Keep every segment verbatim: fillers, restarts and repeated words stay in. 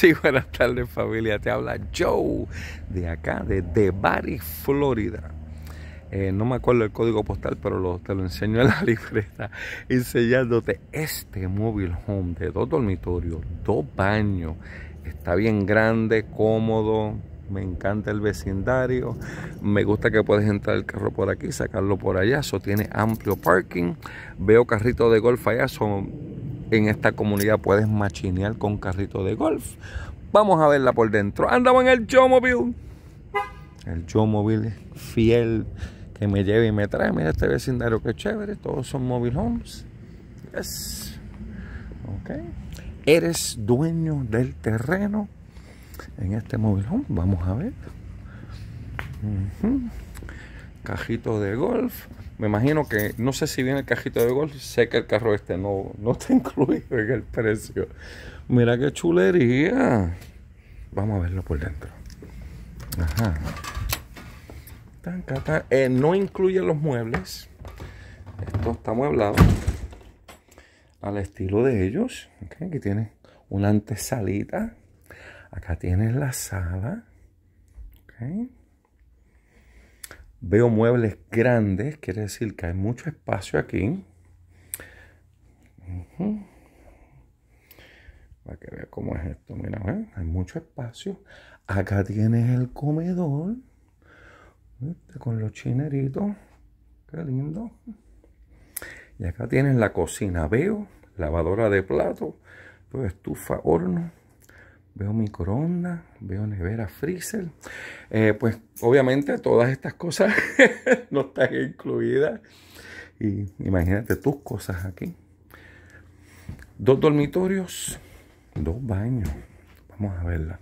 Sí, buenas tardes familia, te habla Joe de acá, de Debari, Florida. Eh, no me acuerdo el código postal, pero lo, te lo enseño en la libreta, enseñándote este mobile home de dos dormitorios, dos baños. Está bien grande, cómodo, me encanta el vecindario, me gusta que puedes entrar el carro por aquí, sacarlo por allá, eso tiene amplio parking. Veo carritos de golf allá, son... En esta comunidad puedes machinear con carrito de golf. Vamos a verla por dentro. Andamos en el Yo-Mobile. El Yo-Mobile fiel que me lleva y me trae. Mira este vecindario que chévere. Todos son mobile homes. Yes. Ok. Eres dueño del terreno en este mobile home. Vamos a ver. Uh-huh. Cajito de golf. Me imagino que, no sé si viene el cajito de golf, sé que el carro este no, no está incluido en el precio. Mira qué chulería. Vamos a verlo por dentro. Ajá. Tan, tan, tan. Eh, no incluye los muebles. Esto está mueblado al estilo de ellos. Okay. Aquí tienes una antesalita. Acá tienes la sala. Okay. Veo muebles grandes, quiere decir que hay mucho espacio aquí. Uh-huh. Para que vea cómo es esto, mira, ¿eh? Hay mucho espacio. Acá tienes el comedor, ¿viste? Con los chineritos, qué lindo. Y acá tienes la cocina, veo lavadora de platos, veo estufa, horno. Veo microondas, veo nevera, freezer. Eh, pues obviamente todas estas cosas no están incluidas. Y imagínate tus cosas aquí. Dos dormitorios, dos baños. Vamos a verla.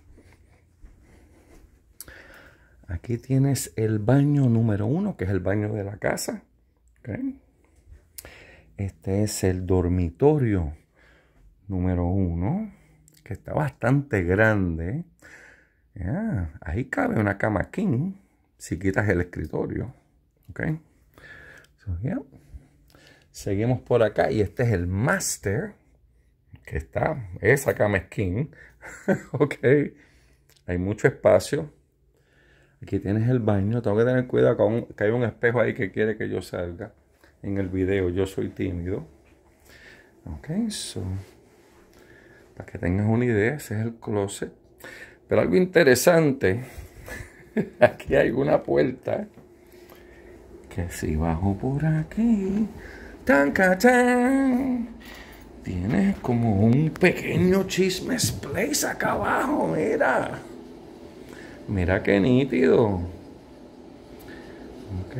Aquí tienes el baño número uno, que es el baño de la casa. ¿Okay? Este es el dormitorio número uno, que está bastante grande. Yeah, ahí cabe una cama king si quitas el escritorio. Ok. So, yeah. Seguimos por acá y este es el master, que está, esa cama es king. Ok. Hay mucho espacio. Aquí tienes el baño. Tengo que tener cuidado con que hay un espejo ahí que quiere que yo salga en el video. Yo soy tímido. Ok, so para que tengas una idea, ese es el closet. Pero algo interesante, aquí hay una puerta que si bajo por aquí, tan, tan, tienes como un pequeño chismes place acá abajo, mira. Mira qué nítido. Ok.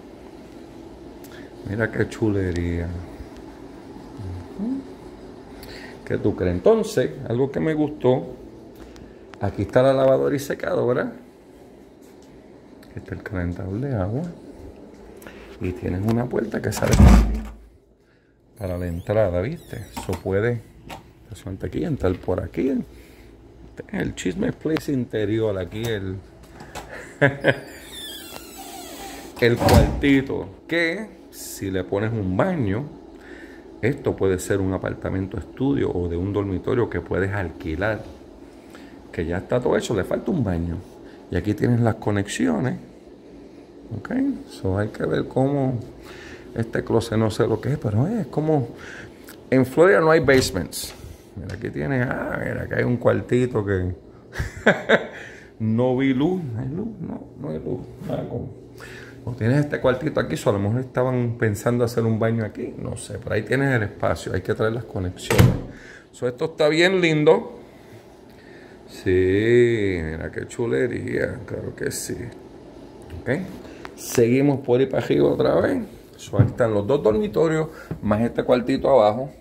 Mira qué chulería. Uh-huh. ¿Qué tú crees? Entonces, algo que me gustó, aquí está la lavadora y secadora. Aquí está el calentador de agua. Y tienes una puerta que sale para la entrada, ¿viste? Eso puede, suelta aquí, entrar por aquí. El chisme place interior, aquí el, el cuartito, que si le pones un baño, esto puede ser un apartamento estudio o de un dormitorio que puedes alquilar. Que ya está todo hecho, le falta un baño. Y aquí tienes las conexiones. Ok, so hay que ver cómo este closet, no sé lo que es, pero es como en Florida no hay basements. Mira, aquí tienes, ah, mira, aquí hay un cuartito que no vi luz, no hay luz, no, no hay luz. Nada como. O tienes este cuartito aquí, o a lo mejor estaban pensando hacer un baño aquí, no sé, pero ahí tienes el espacio, hay que traer las conexiones. So, esto está bien lindo. Sí, mira qué chulería, claro que sí. Ok, seguimos por ahí para arriba otra vez. So, ahí están los dos dormitorios, más este cuartito abajo.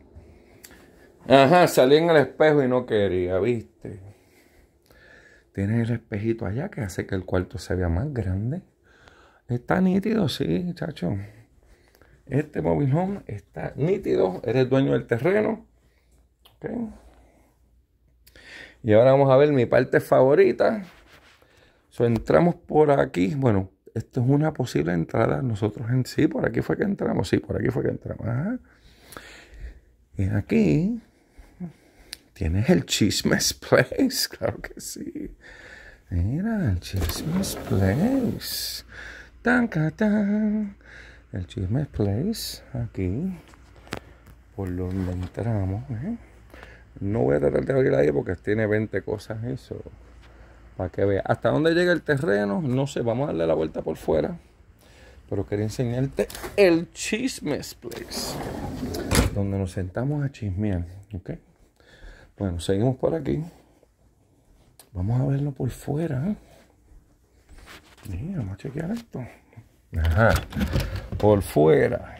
Ajá, salí en el espejo y no quería, ¿viste? Tienes el espejito allá que hace que el cuarto se vea más grande. Está nítido, sí, chacho. Este mobile home está nítido. Eres dueño del terreno. Okay. Y ahora vamos a ver mi parte favorita. So, entramos por aquí. Bueno, esto es una posible entrada. Nosotros en sí, por aquí fue que entramos. Sí, por aquí fue que entramos. Ajá. Y aquí Tienes el Chismes Place, claro que sí. Mira, el Chismes Place. Tan, tan. El Chismes Place, aquí, por donde entramos. ¿eh? No voy a tratar de abrir ahí porque tiene veinte cosas eso. Para que veas. Hasta dónde llega el terreno, no sé, vamos a darle la vuelta por fuera. Pero quería enseñarte el Chismes Place, donde nos sentamos a chismear, ¿ok? Bueno, seguimos por aquí. Vamos a verlo por fuera. ¿eh? Mira, vamos a chequear esto. Ajá, por fuera.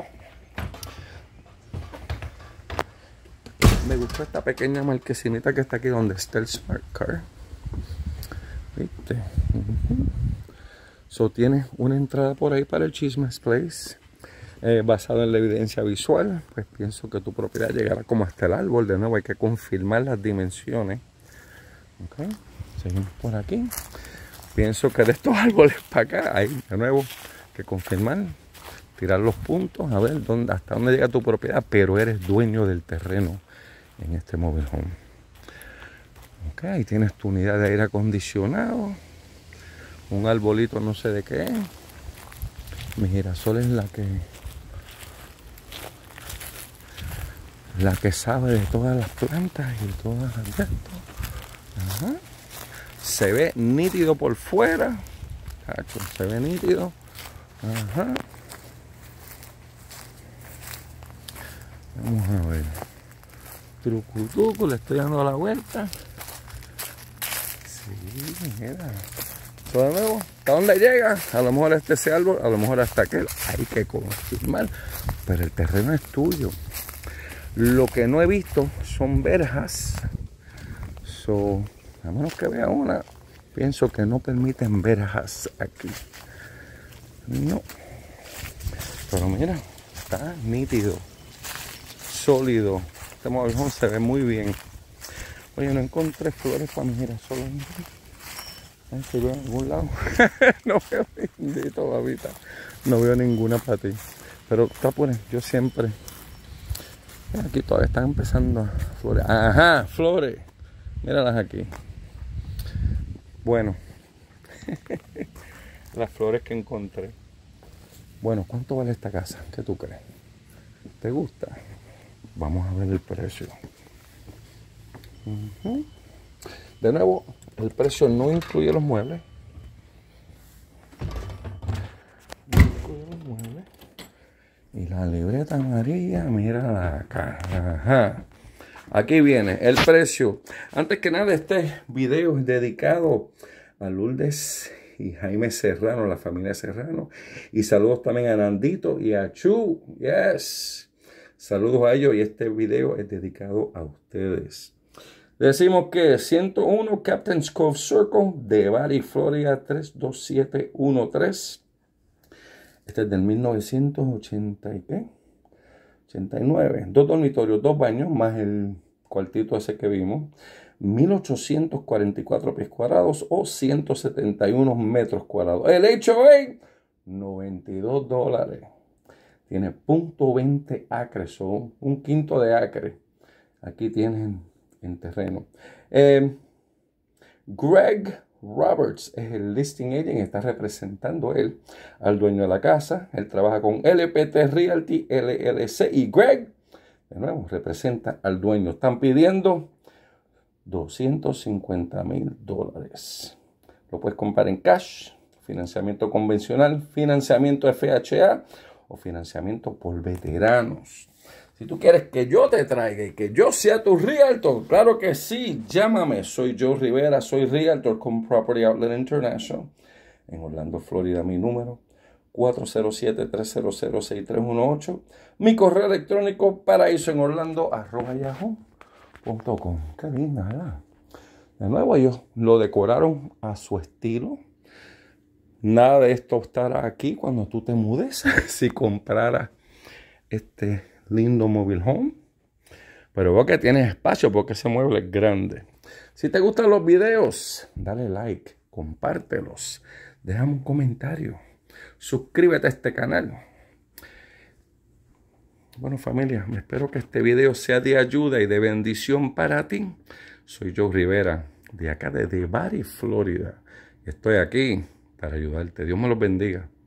Me gustó esta pequeña marquesinita que está aquí donde está el Smart Car. ¿Viste? Uh-huh. So, tiene una entrada por ahí para el Chismes Place. Eh, basado en la evidencia visual, pues pienso que tu propiedad llegará como hasta el árbol. De nuevo hay que confirmar las dimensiones. Ok, seguimos por aquí. Pienso que de estos árboles para acá hay de nuevo que confirmar, tirar los puntos, a ver dónde, hasta dónde llega tu propiedad, pero eres dueño del terreno en este mobile home. Ok, ahí tienes tu unidad de aire acondicionado, un arbolito no sé de qué, mi girasol es la que la que sabe de todas las plantas y todas las de esto. Ajá. Se ve nítido por fuera, Cacho, se ve nítido. Ajá. Vamos a ver. Trucutucu, le estoy dando la vuelta. Sí, mira. Todo de nuevo. ¿Hasta dónde llega? A lo mejor hasta ese árbol, a lo mejor hasta aquel. Hay que confirmar. Pero el terreno es tuyo. Lo que no he visto son verjas. So, a menos que vea una, pienso que no permiten verjas aquí. No. Pero mira, está nítido. Sólido. Este mobile home se ve muy bien. Oye, no encontré flores para mi girasol. A ver si veo en algún lado. No veo ninguna todavía. No veo ninguna para ti. Pero está por ahí. Yo siempre. Aquí todavía están empezando a flores. Ajá, flores. Míralas aquí. Bueno. Las flores que encontré. Bueno, ¿cuánto vale esta casa? ¿Qué tú crees? ¿Te gusta? Vamos a ver el precio. Uh-huh. De nuevo, el precio no incluye los muebles. No incluye los muebles. Y la libreta amarilla, mira acá. Ajá. Aquí viene el precio. Antes que nada, este video es dedicado a Lourdes y Jaime Serrano, la familia Serrano. Y saludos también a Nandito y a Chu. Yes. Saludos a ellos y este video es dedicado a ustedes. Decimos que ciento uno Captain's Cove Circle de Bari, Florida tres dos siete uno tres. Este es del mil novecientos ochenta y qué? ochenta y nueve. Dos dormitorios, dos baños, más el cuartito ese que vimos. mil ochocientos cuarenta y cuatro pies cuadrados o ciento setenta y uno metros cuadrados. El H O A, noventa y dos dólares. Tiene punto veinte acres o un quinto de acre. Aquí tienen en terreno. Eh, Greg Roberts es el listing agent, está representando él al dueño de la casa. Él trabaja con L P T Realty L L C y Greg, de nuevo, representa al dueño. Están pidiendo doscientos cincuenta mil dólares. Lo puedes comprar en cash, financiamiento convencional, financiamiento F H A o financiamiento por veteranos. Si tú quieres que yo te traiga y que yo sea tu realtor, claro que sí, llámame. Soy Joe Rivera, soy realtor con Property Outlet International. En Orlando, Florida, mi número cuatro cero siete, tres cero cero, seis tres uno ocho. Mi correo electrónico paraísoenorlando arroba yahoo punto com. Qué linda, ¿verdad? De nuevo, ellos lo decoraron a su estilo. Nada de esto estará aquí cuando tú te mudes. Si compraras este lindo mobile home, pero veo que tienes espacio porque ese mueble es grande. Si te gustan los videos, dale like, compártelos, déjame un comentario, suscríbete a este canal. Bueno, familia, espero que este video sea de ayuda y de bendición para ti. Soy Joe Rivera, de acá de The Bari, Florida. Estoy aquí para ayudarte. Dios me los bendiga.